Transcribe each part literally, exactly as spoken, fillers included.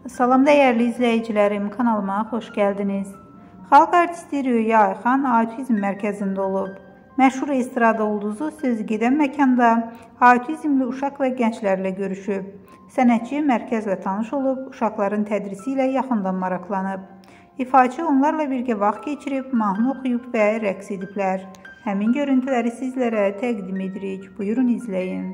Salam dəyərli izləyicilərim, kanalıma xoş gəldiniz. Xalq artisti Rüya Ayxan autizm mərkəzində olub. Məşhur estrada ulduzu sözü gedən məkanda autizmli uşaq və gənclərlə görüşüb. Sənətçi mərkəzlə tanış olub, uşaqların tədrisi ilə yaxından maraqlanıb. İfaçı onlarla birgə vaxt keçirib, mahnı oxuyub və rəqs ediblər. Həmin görüntüləri sizlərə təqdim edirik. Buyurun izləyin.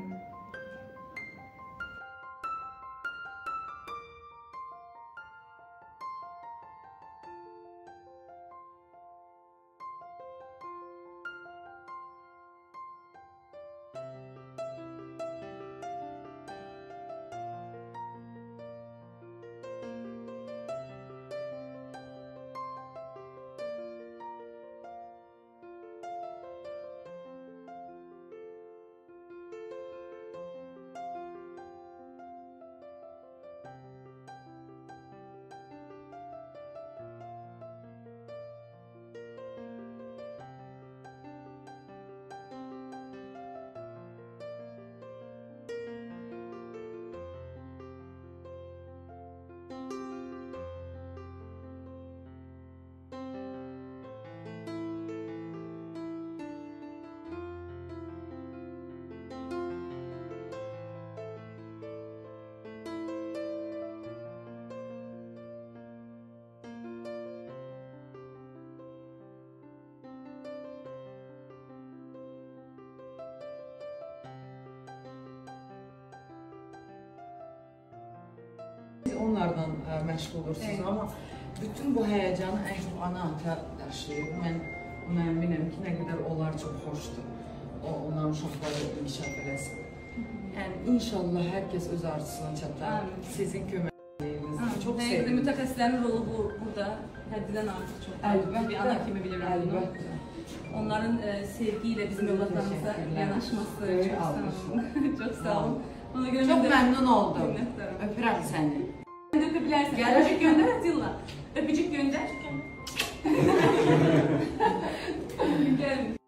Onlardan ə, məşğul olursunuz, evet. Amma bütün bu həyəcanı ən çox ana-ata daşıyır. Mən ona əminəm ki, nə qədər onlar çox xoşdur. O, onların uşaqları inkişaf eləsin. Yəni, inşallah hər kəs öz arzusuna çatar. Sizin köməkliğinizdir. Çox sevindim. Mütəxəssislərin rolu bu, burada həddidən artıq çox. Əlbəttə. Bir ana kimi bilirəm bunu. Əlbəttə. Onların ə, sevgi ilə bizim övladlarımıza yanaşması çox sağ olun. Çox sağ olun. Çox məmnun oldum. Öpürəm səni. Öpebilirsin. Öpücük gönder Atilla. Öpücük gönder. Gel.